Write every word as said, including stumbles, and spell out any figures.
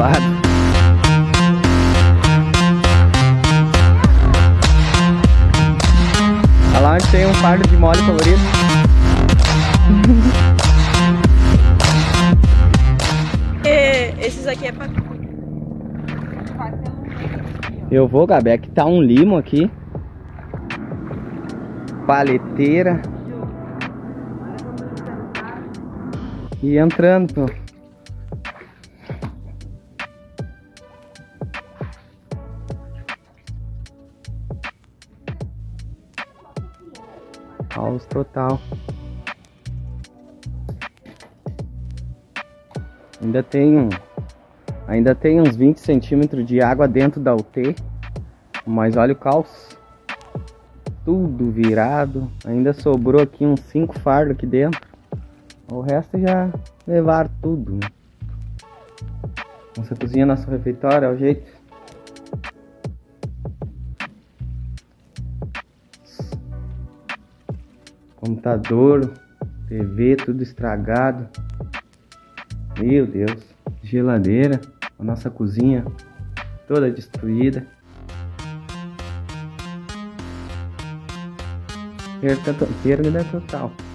lado. Olha lá onde tem um fardo de mole colorido. E, esses aqui é pra... Eu vou, Gabi, aqui tá um limo aqui. Paleteira. E entrando, pô. Caos total. Ainda tem um, ainda tem uns vinte centímetros de água dentro da U T. Mas olha o caos. Tudo virado. Ainda sobrou aqui uns cinco fardos aqui dentro. O resto já levaram tudo, né? Nossa cozinha, nosso refeitório, é o jeito. Computador, T V, tudo estragado. Meu Deus. Geladeira, a nossa cozinha toda destruída. Perda total.